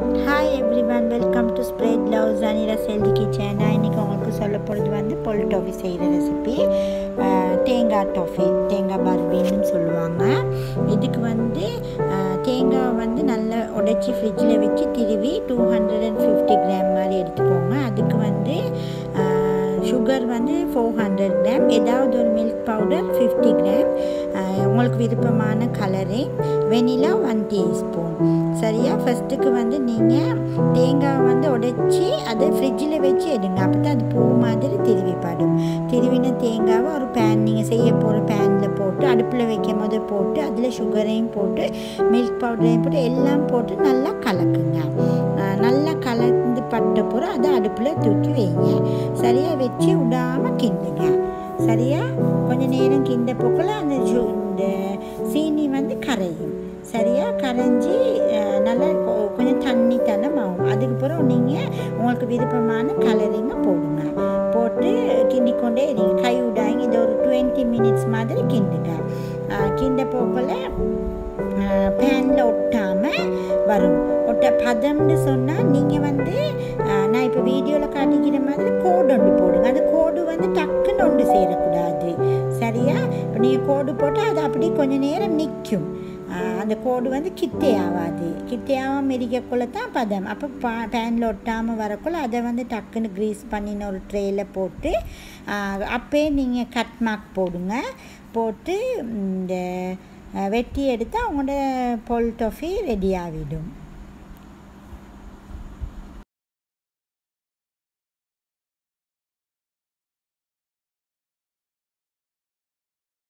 Hi everyone, welcome to Spread Love Zanira's Healthy Kitchen. நான் இன்னைக்கு உங்களுக்கு சொல்ல போகிறது வந்து பொல் டாஃபி செய்கிற ரெசிபி. தேங்காய் டாஃபி, தேங்காய் பர்பின்னு சொல்லுவாங்க. இதுக்கு வந்து தேங்காய் வந்து நல்லா உடைச்சி ஃப்ரிட்ஜில் வச்சு திருவி 250 கிராம் மாதிரி எடுத்துக்கோங்க. அதுக்கு வந்து சுகர் வந்து 400 கிராம், ஏதாவது ஒரு மில்க் பவுடர் 50 கிராம், உங்களுக்கு விருப்பமான கலரிங், வெனிலா 1 டீஸ்பூன். சரியா? ஃபஸ்ட்டுக்கு வந்து நீங்கள் தேங்காய் வந்து உடைச்சி அதை ஃப்ரிட்ஜில் வச்சு எடுங்க. அப்போ தான் அது பூ மாதிரி திருவிப்படும். திருவின தேங்காவை ஒரு பேன், நீங்கள் செய்ய போகிற பேனில் போட்டு அடுப்பில் வைக்கும் போது போட்டு அதில் சுகரையும் போட்டு மில்க் பவுடரையும் போட்டு எல்லாம் போட்டு நல்லா கலக்குங்க. நல்லா கலந்து பட்ட பிறகு அதை அடுப்பில் தூக்கி வைங்க. சரியாக வச்சு விடாமல் கிண்டுங்க. சரியா? கொஞ்சம் நேரம் கிண்ட போக்கில் அந்த இந்த சீனி வந்து கரையும். சரியா? கரைஞ்சி நல்லா கொஞ்சம் தண்ணி ஆகும். அதுக்கு பிறகு நீங்கள் உங்களுக்கு விருப்பமான கலரிங்க போடுங்க. போட்டு கிண்டிக்கொண்டே இருங்க, கை விடாங்க. இது ஒரு 20 மினிட்ஸ் மாதிரி கிண்டுங்க. கிண்ட போக்கில் பேனில் ஒட்டாமல் வரும். பதம்னு சொன்னால் நீங்கள் வந்து நான் இப்போ வீடியோவில் காட்டிக்கிற மாதிரி கோடு ஒன்று போடுங்க. அந்த கோடு வந்து டக்குன்னு ஒன்று சேரக்கூடாது. சரியா? இப்போ நீங்கள் கோடு போட்டால் அது அப்படி கொஞ்சம் நேரம் நிற்கும். அந்த கோடு வந்து கிட்டே ஆகாது. கிட்டே ஆகாமல் இருக்கக்குள்ள தான் பதம். அப்போ பேனில் ஒட்டாமல் வரக்குள்ள அதை வந்து டக்குன்னு க்ரீஸ் பண்ணின ஒரு ட்ரேயில் போட்டு அப்போயே நீங்கள் கட் மார்க் போடுங்க. போட்டு இந்த வெட்டி எடுத்தால் உங்களோட பொல் டாஃபி ரெடி ஆகிடும்.